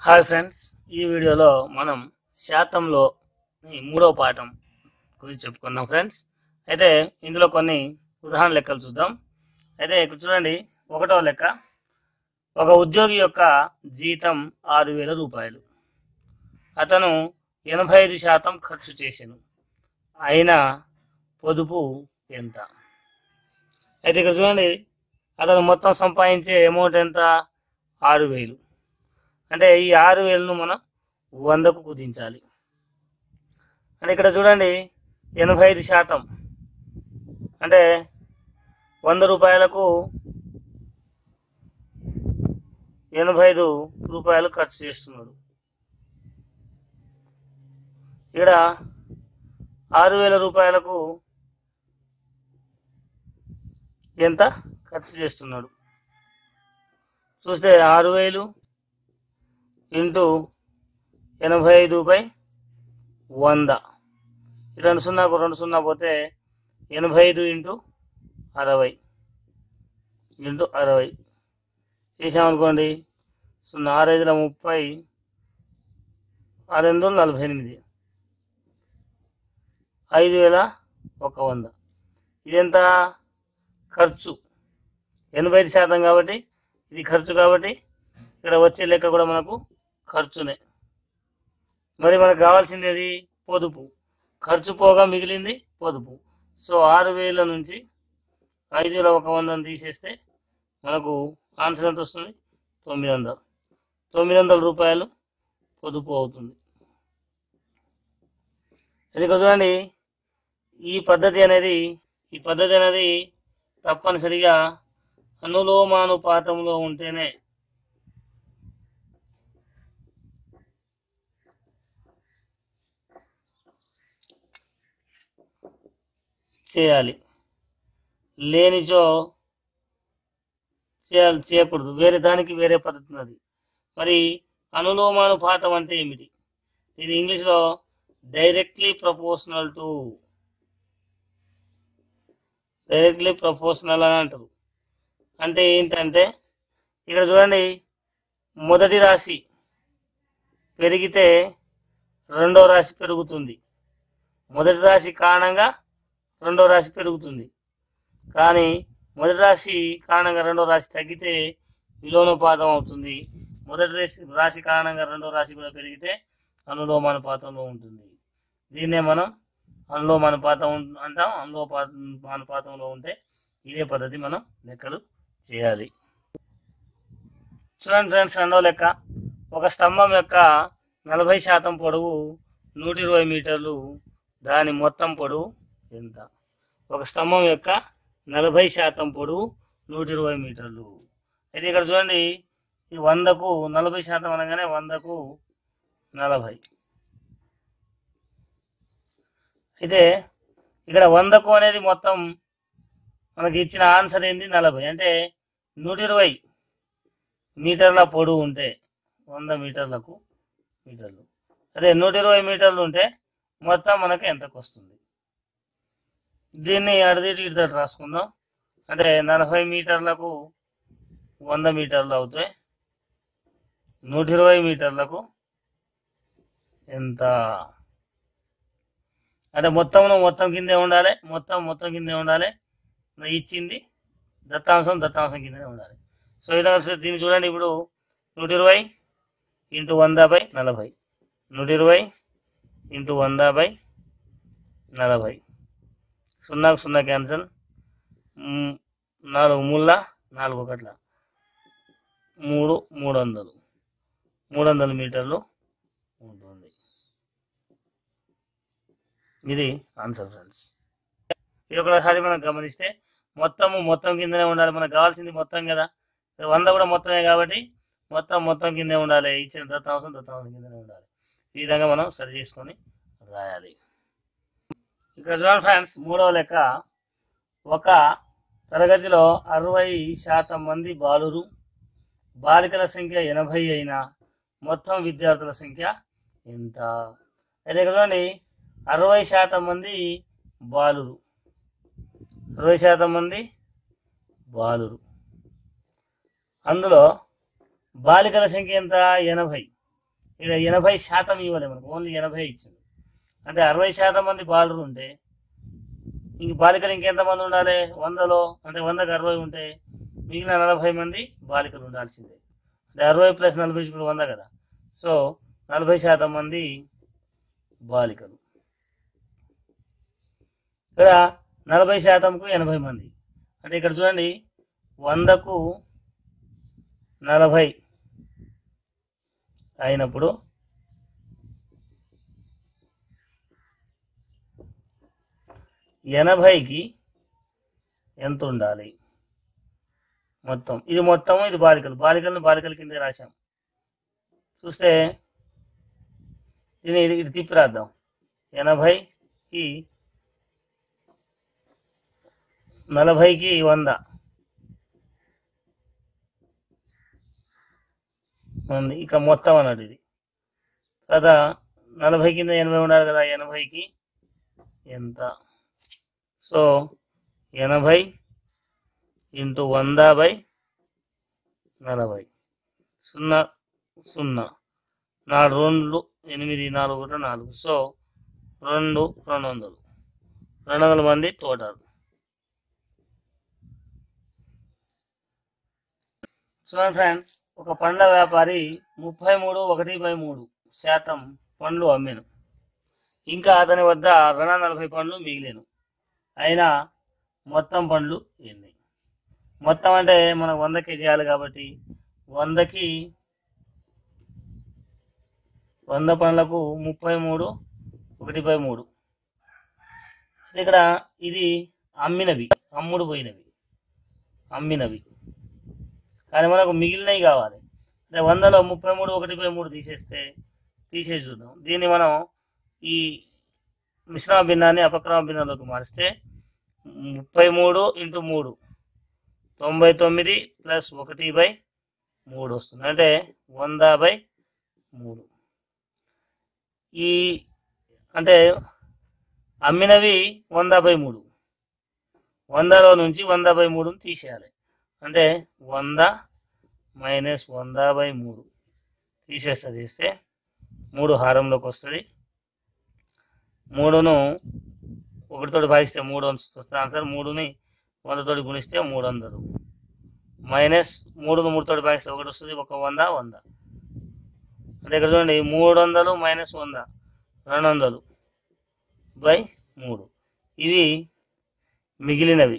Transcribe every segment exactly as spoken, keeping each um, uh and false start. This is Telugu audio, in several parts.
హాయ్ ఫ్రెండ్స్, ఈ వీడియోలో మనం శాతంలో మూడో పాఠం గురించి చెప్పుకుందాం ఫ్రెండ్స్. అయితే ఇందులో కొన్ని ఉదాహరణ లెక్కలు చూద్దాం. అయితే ఇక్కడ చూడండి, ఒకటో లెక్క, ఒక ఉద్యోగి యొక్క జీతం ఆరు వేల రూపాయలు. అతను ఎనభై ఐదు శాతం ఖర్చు చేసాను, అయినా పొదుపు ఎంత? అయితే ఇక్కడ చూడండి, అతను మొత్తం సంపాదించే అమౌంట్ ఎంత? ఆరు వేలు. అంటే ఈ ఆరు వేలను మనం వందకు కుదించాలి. అంటే ఇక్కడ చూడండి, ఎనభై ఐదు శాతం అంటే వంద రూపాయలకు ఎనభై ఐదు రూపాయలు ఖర్చు చేస్తున్నాడు. ఇక్కడ ఆరు వేల రూపాయలకు ఎంత ఖర్చు చేస్తున్నాడు చూస్తే ఆరు వేలు ఇంటూ ఎనభై ఐదు బై వంద, రెండు సున్నాకు రెండు సున్నా పోతే ఎనభై ఐదు ఇంటూ అరవై ఇంటూ అరవై చేసామనుకోండి, సున్నా ఆరు ఐదుల ముప్పై, ఆరు ఎనిమిది నలభై ఎనిమిది, ఐదు వేల ఒక వంద. ఇదెంత? ఖర్చు. ఎనభై ఐదు శాతం కాబట్టి ఇది ఖర్చు, కాబట్టి ఇక్కడ వచ్చే లెక్క కూడా మనకు ఖర్చునే. మరి మనకు కావాల్సింది అది పొదుపు. ఖర్చు పోగా మిగిలింది పొదుపు. సో ఆరు వేల నుంచి ఐదు వేల ఒక వందను తీసేస్తే మనకు ఆన్సర్ ఎంత వస్తుంది? తొమ్మిది వందలు తొమ్మిది వందల రూపాయలు పొదుపు అవుతుంది. ఇది చూడండి, ఈ పద్ధతి అనేది ఈ పద్ధతి అనేది తప్పనిసరిగా అనులోమానుపాతంలో ఉంటేనే చేయాలి, లేనిచో చేయాలి చేయకూడదు. వేరే దానికి వేరే పద్ధతి ఉన్నది. మరి అనులోమానుపాతం అంటే ఏమిటి? ఇది ఇంగ్లీష్లో directly proportional to directly proportional అని అంటారు. అంటే ఏంటంటే ఇక్కడ చూడండి, మొదటి రాశి పెరిగితే రెండో రాశి పెరుగుతుంది. మొదటి రాశి కారణంగా రెండో రాశి పెరుగుతుంది. కానీ మొదటి రాశి కారణంగా రెండో రాశి తగ్గితే విలోమానుపాతం అవుతుంది. మొదటి రాశి రాశి కారణంగా రెండో రాశి కూడా పెరిగితే అనులోమానుపాతంలో ఉంటుంది. దీన్నే మనం అనులోమానుపాతం అంటాం. అనులోమానుపాతంలో ఉంటే ఇదే పద్ధతి మనం లెక్కలు చేయాలి. చూడండి ఫ్రెండ్స్, రెండో లెక్క, ఒక స్తంభం యొక్క నలభై శాతం పొడవు నూట ఇరవై మీటర్లు, దాని మొత్తం పొడవు ఎంత? ఒక స్తంభం యొక్క నలభై శాతం పొడవు నూట ఇరవై మీటర్లు. అయితే ఇక్కడ చూడండి, ఈ వందకు నలభై శాతం అనగానే వందకు నలభై. అయితే ఇక్కడ వందకు అనేది మొత్తం మనకి ఇచ్చిన ఆన్సర్ ఏంది? నలభై. అంటే నూట ఇరవై మీటర్ల పొడవు ఉంటే వంద మీటర్లకు మీటర్లు, అదే నూట ఇరవై మీటర్లు ఉంటే మొత్తం మనకు ఎంతకు వస్తుంది? దీన్ని అడిది ఇటు రాసుకుందాం. అంటే నలభై మీటర్లకు వంద మీటర్లు అవుతాయి. నూట ఇరవై మీటర్లకు ఎంత? అంటే మొత్తం మొత్తం కిందే ఉండాలి, మొత్తం మొత్తం కిందే ఉండాలి. ఇచ్చింది దత్తాంశం దత్తాంశం కిందనే ఉండాలి. సో ఇలా దీన్ని చూడండి, ఇప్పుడు నూట ఇరవై ఇంటూ వంద బై నలభై, నూట ఇరవై ఇంటూ వంద బై నలభై, సున్నాకు సున్నా క్యాన్సల్, నాలుగు మూల నాలుగు ఒకట్ల మూడు మూడు వందలు మూడు వందల మీటర్లు ఉంటుంది. ఇది ఆన్సర్ ఫ్రెండ్స్. ఇది ఒకసారి మనం గమనిస్తే మొత్తము మొత్తం కిందనే ఉండాలి. మనకు కావాల్సింది మొత్తం కదా, వంద కూడా మొత్తమే కాబట్టి మొత్తం మొత్తం కిందే ఉండాలి. ఇచ్చిన దత్తాంశం దత్తాంశం కిందనే ఉండాలి. ఈ విధంగా మనం సరి చేసుకొని రాయాలి. ఇక్కడ చూడండి ఫ్రెండ్స్, మూడవ లెక్క, ఒక తరగతిలో అరవై శాతం మంది బాలురు, బాలికల సంఖ్య ఎనభై అయినా మొత్తం విద్యార్థుల సంఖ్య ఎంత? అయితే ఇక్కడ చూడండి, అరవై శాతం మంది బాలురు అరవై శాతం మంది బాలురు అందులో బాలికల సంఖ్య ఎంత? ఎనభై. ఇక్కడ ఎనభై శాతం ఇవ్వలే మనకు, ఓన్లీ ఎనభై ఇచ్చింది. అంటే అరవై శాతం మంది బాలురు ఉంటే ఇంక బాలికలు ఇంకెంతమంది ఉండాలి వందలో, అంటే వందకు అరవై ఉంటే మిగిలిన నలభై మంది బాలికలు ఉండాల్సిందే. అంటే అరవై ప్లస్ నలభై ఇప్పుడు వంద కదా, సో నలభై శాతం మంది బాలికలు. ఇక్కడ నలభై శాతంకు ఎనభై మంది, అంటే ఇక్కడ చూడండి వందకు నలభై అయినప్పుడు ఎనభైకి ఎంత ఉండాలి మొత్తం. ఇది మొత్తం, ఇది బాలికలు, బాలికలను బాలికల కింద రాశాం. చూస్తే దీన్ని ఇది తిప్పి రాద్దాం. ఎనభైకి నలభైకి వంద ఉంది, ఇక మొత్తం అన్నట్టు ఇది కదా. నలభై కింద ఎనభై ఉండాలి కదా, ఎనభైకి ఎంత? సో ఎనభై ఇంటూ వంద బై నలభై, సున్నా సున్నా నాలుగు రెండు ఎనిమిది నాలుగు ఒకటి నాలుగు, సో రెండు రెండు వందలు రెండు వందల మంది టోటల్. చూడండి ఫ్రెండ్స్, ఒక పండ్ల వ్యాపారి ముప్పై మూడు ఒకటి బై మూడు శాతం పండ్లు అమ్మాను. ఇంకా అతని వద్ద రెండు నలభై పండ్లు మిగిలేను. అయినా మొత్తం పండ్లు ఎన్ని? మొత్తం అంటే మనకు వందకి చేయాలి కాబట్టి వందకి వంద పండ్లకు ముప్పై మూడు ఒకటి బై మూడు. ఇక్కడ ఇది అమ్మినవి, అమ్ముడు పోయినవి, అమ్మినవి. కానీ మనకు మిగిలినవి కావాలి. అంటే వందలో ముప్పై మూడు ఒకటి బై మూడు తీసేస్తే తీసేసి చూద్దాం. దీన్ని మనం ఈ మిశ్రమ భిన్నాన్ని అపక్రమ భిన్నంలోకి మారిస్తే ముప్పై మూడు ఇంటూ మూడు తొంభై తొమ్మిది ప్లస్ ఒకటి బై మూడు వస్తుంది, అంటే వంద బై మూడు. ఈ అంటే అమ్మినవి వంద బై మూడు, వందలో నుంచి వంద బై మూడుని తీసేయాలి. అంటే వంద మైనస్ వంద బై మూడు తీసేస్తా, చేస్తే మూడు హారంలోకి వస్తుంది. మూడును ఒకటితోటి భాగిస్తే మూడు వస్తుంది ఆన్సర్. మూడుని వందతోటి గుణిస్తే మూడు వందలు మైనస్ మూడును మూడుతోటి భాగిస్తే ఒకటి వస్తుంది, ఒక వంద వంద. అంటే ఇక్కడ చూడండి మూడు వందలు మైనస్ వంద రెండు వందలు బై మూడు. ఇవి మిగిలినవి.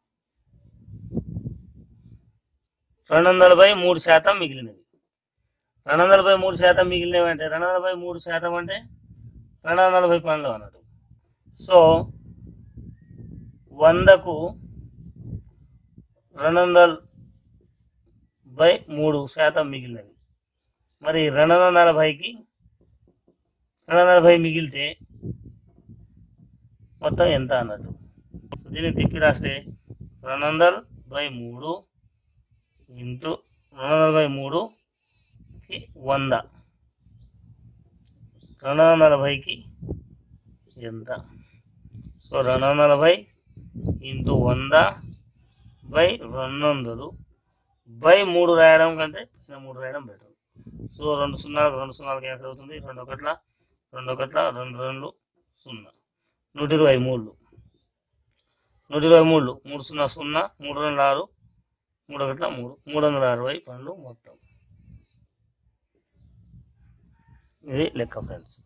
రెండు వందల బై మూడు శాతం మిగిలినవి. రెండు వందల బై మూడు శాతం మిగిలినవి అంటే రెండు వందల బై మూడు శాతం అంటే రెండు వందల నలభై పండ్లు అన్నట్టు. సో వందకు రెండు వందల బై మూడు శాతం మిగిలినవి. మరి రెండు వందల నలభైకి రెండు వందల నలభై మిగిలితే మొత్తం ఎంత అన్నట్టు. దీన్ని తిప్పి రాస్తే రెండు వందల బై మూడు ఇంటూ రెండు వందల బై మూడుకి వంద, రెండు వందల నలభైకి ఎంత? సో రెండు వందల నలభై ఇంటూ వంద బై రెండు వందలు బై మూడు రాయడం కంటే మూడు రాయడం బెటర్. సో రెండు సున్నాలకు రెండు సున్నాలు క్యాన్సిల్ అవుతుంది, రెండు ఒకట్ల రెండు ఒకట్ల రెండు రెండు సున్నా, నూట ఇరవై మూడు నూట ఇరవై మూడు మూడు సున్నా సున్నా మూడు రెండు ఆరు మూడు ఒకట్ల మూడు మూడు వందల అరవై పండ్లు మొత్తం. ఇది లెక్క ఫ్రెండ్స్.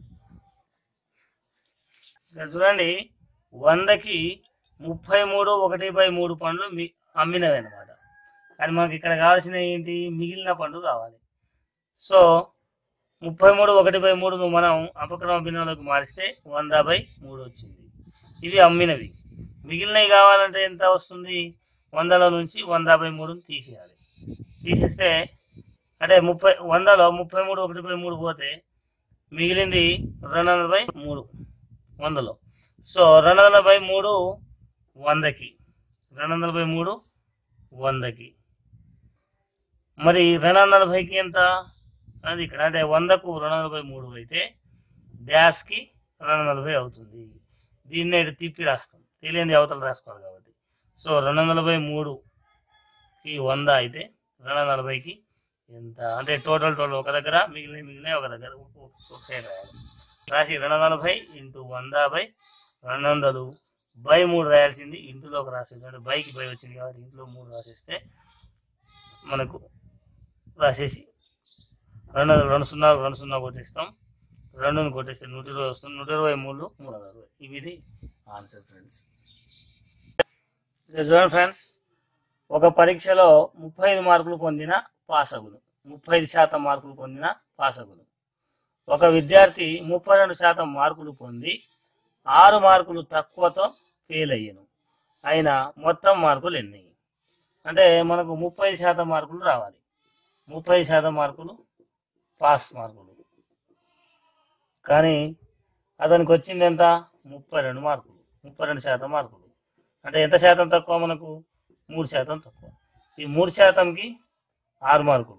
ఇక్కడ చూడండి వందకి ముప్పై మూడు ఒకటి బై మూడు పండ్లు మీ అమ్మినవి అనమాట. కానీ మనకి ఇక్కడ కావాల్సిన ఏంటి? మిగిలిన పండ్లు కావాలి. సో ముప్పై మూడు ఒకటి బై మూడును మనం అపక్రమ భిన్నంలోకి మారిస్తే వంద బై మూడు వచ్చింది. ఇవి అమ్మినవి. మిగిలినవి కావాలంటే ఎంత వస్తుంది? వందల నుంచి వంద బై మూడుని తీసేయాలి. తీసేస్తే అంటే ముప్పై వందలో ముప్పై మూడు ఒకటి బై మూడు పోతే మిగిలింది రెండు వందల బై మూడు వందలో. సో రెండు వందల బై మూడు వందకి, రెండు వందల బై మూడు వందకి. మరి రెండు వందల నలభైకి ఎంత అది ఇక్కడ? అంటే వందకు రెండు వందల బై మూడు అయితే డాష్కి రెండు వందల నలభై అవుతుంది. దీన్ని ఇటు తిప్పి రాస్తాం, తెలియంది అవతల రాసుకోవాలి కాబట్టి. సో రెండు వందల బై మూడుకి వంద అయితే రెండు వందల నలభైకి ఎంత అంటే టోటల్ టోటల్ ఒక దగ్గర మిగిలిన మిగిలిన ఒక దగ్గర ఒక సైడ్ రాయాలి. రాసి రెండు వందల నలభై ఇంటూ వంద బై రెండు వందలు బై మూడు రాయాల్సింది ఇంట్లో ఒక రాసేసి అంటే బైకి బై వచ్చింది కాబట్టి ఇంట్లో మూడు రాసేస్తే మనకు రాసేసి రెండు వందలు రెండు సున్నా రెండు సున్నా కొట్టేస్తాం, రెండుని కొట్టేస్తే నూట ఇరవై వస్తుంది. నూట ఇరవై మూడు మూడు వందల అరవై ఇవి ఇది ఆన్సర్ ఫ్రెండ్స్. చూడండి ఫ్రెండ్స్, ఒక పరీక్షలో ముప్పై ఐదు మార్కులు పొందిన పాస్ అగును, ముప్పై ఐదు శాతం మార్కులు పొందిన పాస్ అగును. ఒక విద్యార్థి ముప్పై రెండు శాతం మార్కులు పొంది ఆరు మార్కులు తక్కువతో ఫెయిల్ అయ్యాను, అయినా మొత్తం మార్కులు ఎన్ని? అంటే మనకు ముప్పై శాతం మార్కులు రావాలి. ముప్పై శాతం మార్కులు పాస్ మార్కులు, కానీ అతనికి వచ్చింది ఎంత? ముప్పై రెండు మార్కులు, ముప్పై రెండు శాతం మార్కులు. అంటే ఎంత శాతం తక్కువ? మనకు మూడు శాతం తక్కువ. ఈ మూడు శాతంకి ఆరు మార్కులు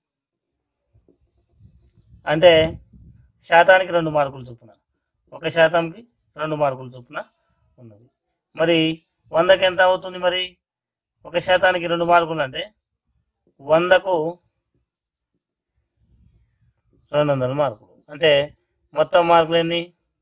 అంటే శాతానికి రెండు మార్కులు చొప్పున, ఒక శాతంకి రెండు మార్కులు చొప్పున ఉన్నది. మరి వందకి ఎంత అవుతుంది? మరి ఒక శాతానికి రెండు మార్కులు అంటే వందకు రెండు వందల మార్కులు. అంటే మొత్తం మార్కులు ఎన్ని?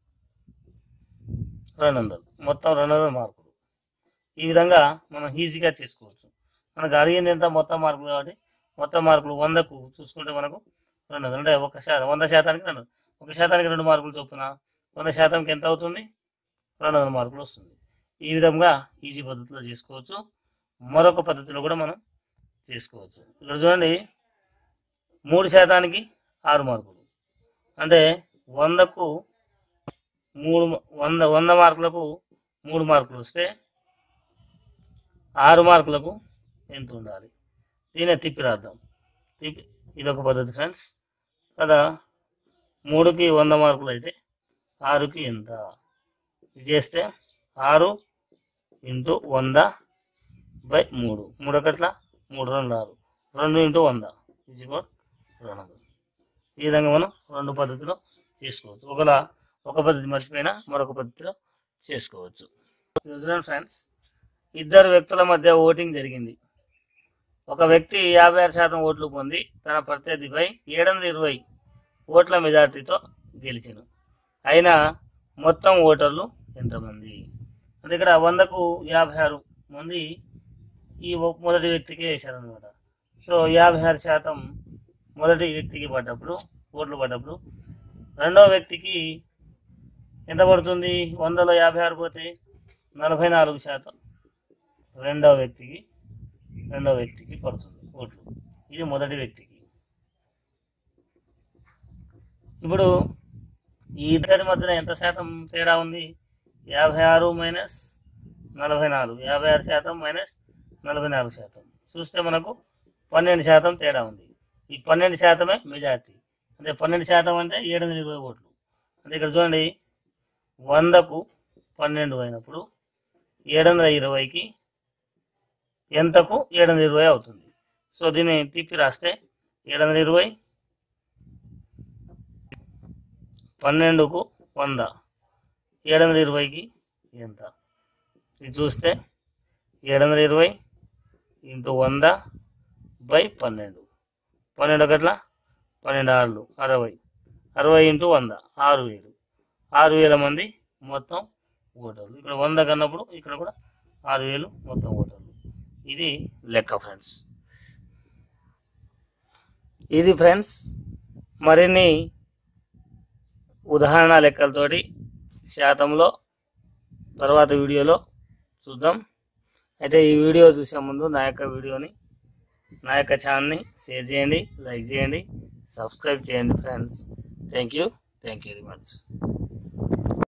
రెండు వందలు. మొత్తం రెండు వందల మార్కులు. ఈ విధంగా మనం ఈజీగా చేసుకోవచ్చు. మనకు అడిగింది ఎంత? మొత్తం మార్కులు. కాబట్టి మొత్తం మార్కులు వందకు చూసుకుంటే మనకు రెండు వందలు అంటే ఒక శాతం, వంద శాతానికి రెండు ఒక శాతానికి రెండు మార్కులు చొప్పున వంద శాతంకి ఎంత అవుతుంది? రెండు వందల మార్కులు వస్తుంది. ఈ విధంగా ఈజీ పద్ధతిలో చేసుకోవచ్చు. మరొక పద్ధతిలో కూడా మనం చేసుకోవచ్చు. ఇక్కడ చూడండి, మూడు శాతానికి ఆరు మార్కులు అంటే వందకు మూడు వంద వంద మార్కులకు మూడు మార్కులు వస్తే ఆరు మార్కులకు ఎంత ఉండాలి? దీనే తిప్పి రాద్దాం. తిప్పి ఇదొక పద్ధతి ఫ్రెండ్స్ కదా. మూడుకి వంద మార్కులు అయితే ఆరుకి ఎంత? ఇది చేస్తే ఆరు ఇంటూ వంద బై మూడు, మూడు ఒకట్ల మూడు రెండు ఆరు, రెండు ఇంటూ వంద ఇది కూడా రెండు వందలు. ఈ విధంగా మనం రెండు పద్ధతిలో చేసుకోవచ్చు. ఒకలా ఒక పద్ధతి మర్చిపోయినా మరొక పద్ధతిలో చేసుకోవచ్చు. ఫ్రెండ్స్, ఇద్దరు వ్యక్తుల మధ్య ఓటింగ్ జరిగింది. ఒక వ్యక్తి యాభై ఆరు శాతం ఓట్లు పొంది తన ప్రత్యర్థిపై ఏడు వందల ఇరవై ఓట్ల మెజార్టీతో గెలిచెను, అయినా మొత్తం ఓటర్లు ఎంతమంది? అంటే ఇక్కడ వందకు యాభై ఆరు మంది ఈ మొదటి వ్యక్తికి వేశారు అనమాట. సో యాభై ఆరు శాతం మొదటి వ్యక్తికి పడ్డప్పుడు ఓట్లు పడ్డప్పుడు రెండవ వ్యక్తికి ఎంత పడుతుంది? వందలో యాభై ఆరు పోతే నలభై నాలుగు శాతం రెండవ వ్యక్తికి రెండవ వ్యక్తికి పడుతుంది ఓట్లు. ఇది మొదటి వ్యక్తికి. ఇప్పుడు ఈ ఇద్దరి మధ్యన ఎంత శాతం తేడా ఉంది? యాభై ఆరు మైనస్ నలభై నాలుగు, యాభై ఆరు శాతం మైనస్ నలభై నాలుగు శాతం చూస్తే మనకు పన్నెండు శాతం తేడా ఉంది. ఈ పన్నెండు శాతమే మెజార్టీ. అంటే పన్నెండు శాతం అంటే ఏడు వందల ఇరవై ఓట్లు. అంటే ఇక్కడ చూడండి, వందకు పన్నెండు అయినప్పుడు ఏడు వందల ఇరవైకి ఎంతకు ఏడు వందల ఇరవై అవుతుంది. సో దీన్ని తిప్పి రాస్తే ఏడు వందల ఇరవై పన్నెండుకు వంద, ఏడు వందల ఇరవైకి ఎంత? ఇది చూస్తే ఏడు వందల ఇరవై ఇంటూ వంద బై పన్నెండు, పన్నెండు ఒకట్ల పన్నెండు ఆరులు అరవై, అరవై ఇంటూ వంద ఆరు వేలు, ఆరు వేల మంది మొత్తం ఓటర్లు. ఇక్కడ వంద కన్నప్పుడు ఇక్కడ కూడా ఆరు వేలు మొత్తం ఓటర్లు. ఇది లెక్క ఫ్రెండ్స్. ఇది ఫ్రెండ్స్ మరిన్ని ఉదాహరణ లెక్కలతోటి శాతంలో తర్వాత వీడియోలో చూద్దాం. అయితే ఈ వీడియో చూసే ముందు నా యొక్క వీడియోని నా యొక్క ఛానల్ని షేర్ చేయండి, లైక్ చేయండి, సబ్స్క్రైబ్ చేయండి friends. Thank you thank you very much.